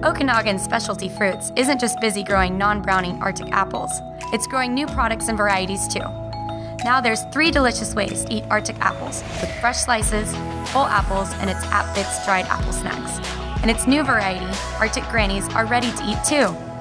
Okanagan Specialty Fruits isn't just busy growing non-browning Arctic apples, it's growing new products and varieties too. Now there's 3 delicious ways to eat Arctic apples, with fresh slices, whole apples, and its AppFits dried apple snacks. And its new variety, Arctic Grannies, are ready to eat too.